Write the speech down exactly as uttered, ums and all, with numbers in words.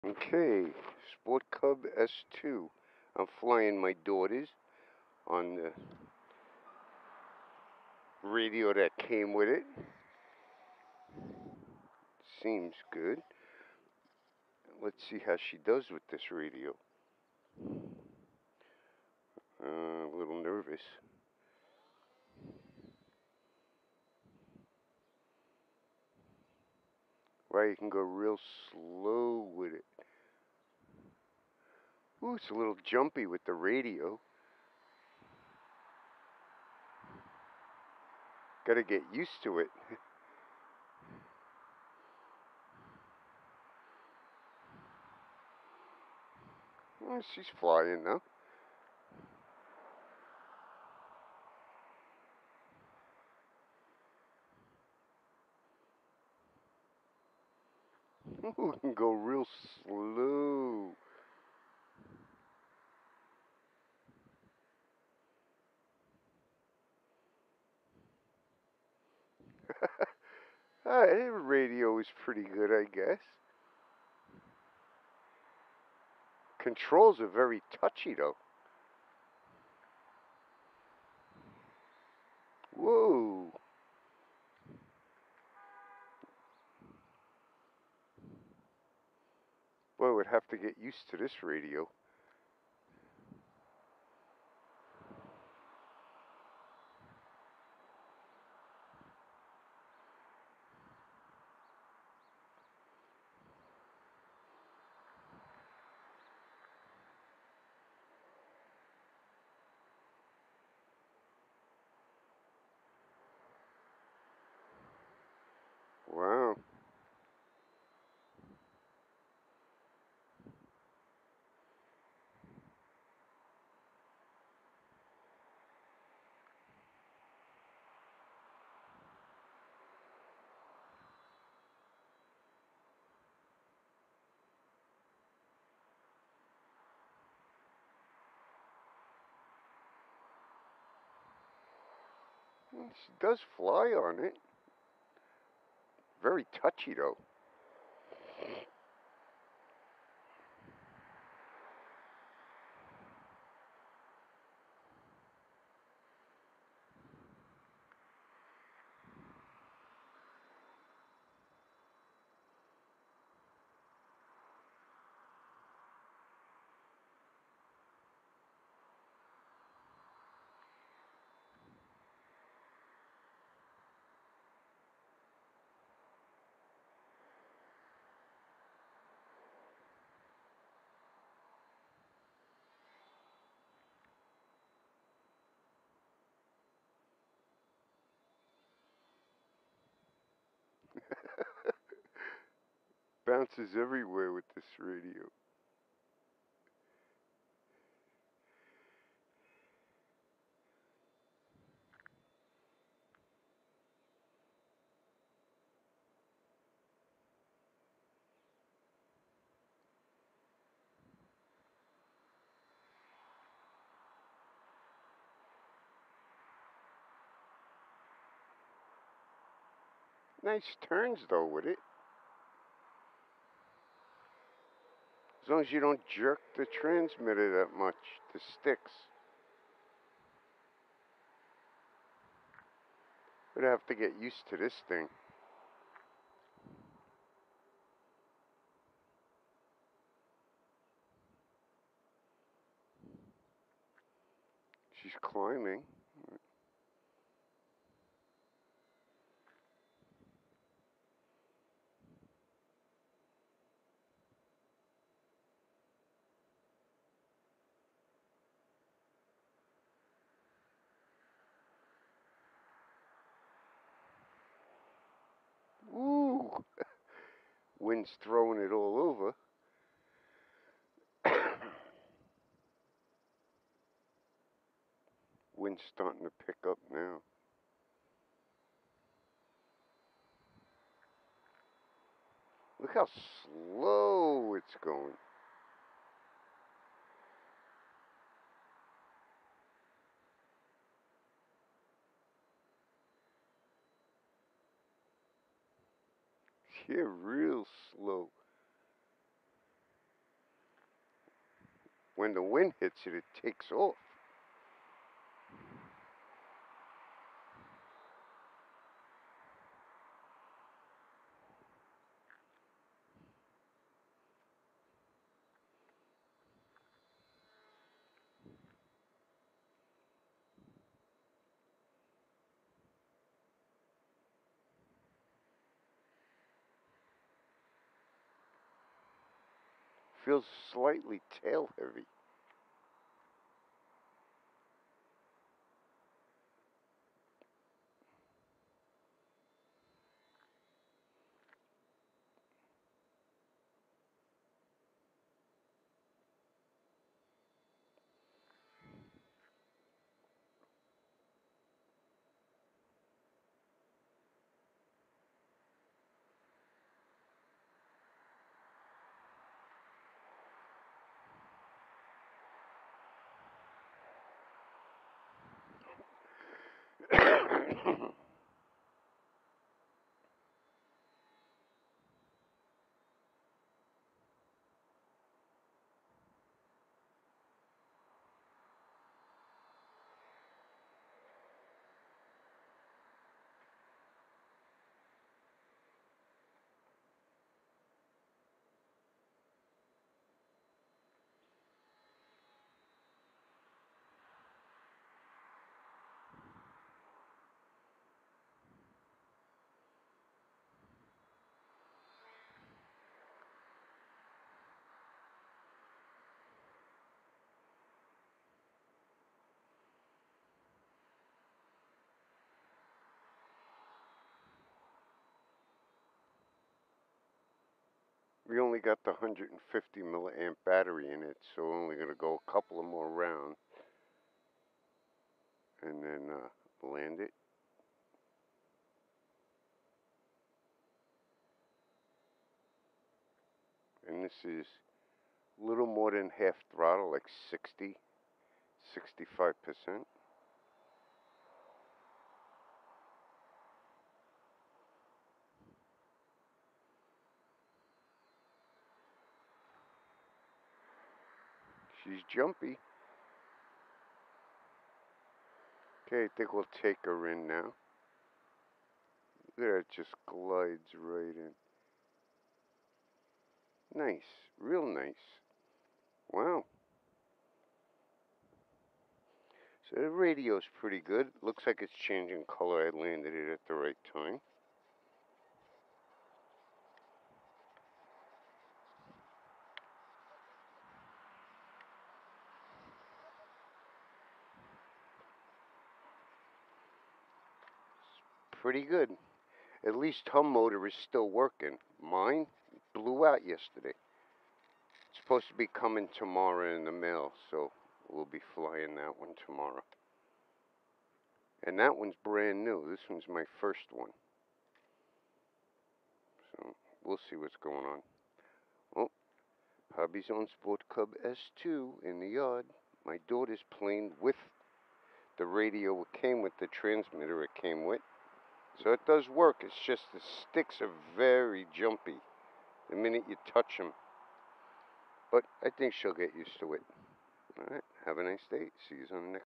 Okay, Sport Cub S two. I'm flying my daughters on the radio that came with it. Seems good. Let's see how she does with this radio. Uh, a little nervous. Right, you can go real slow with it. Ooh, it's a little jumpy with the radio. Gotta get used to it. Well, she's flying now. Ooh, it can go real slow. Ah, the radio is pretty good, I guess. Controls are very touchy, though. Whoa. Boy, would have to get used to this radio. Wow. She does fly on it. Very touchy, though. Bounces everywhere with this radio. Nice turns, though, with it. As long as you don't jerk the transmitter that much, the sticks. Would have to get used to this thing. She's climbing. Ooh. Wind's throwing it all over. Wind's starting to pick up now. Look how slow it's going. Yeah, real slow. when the wind hits it, it takes off. Feels slightly tail heavy. We only got the one hundred fifty milliamp battery in it, so we're only going to go a couple of more rounds and then uh, land it. And this is a little more than half throttle, like sixty, sixty-five percent. She's jumpy. Okay, I think we'll take her in now. There, it just glides right in. Nice, real nice. Wow. So the radio's pretty good. Looks like it's changing color. I landed it at the right time. Pretty good. At least her motor is still working. Mine blew out yesterday. It's supposed to be coming tomorrow in the mail, so we'll be flying that one tomorrow. And that one's brand new. This one's my first one. So we'll see what's going on. Oh, Hobby's own Sport Cub S two in the yard. My daughter's playing with the radio it came with, the transmitter it came with. So it does work. It's just the sticks are very jumpy the minute you touch them. But I think she'll get used to it. All right. Have a nice day. See you on the next.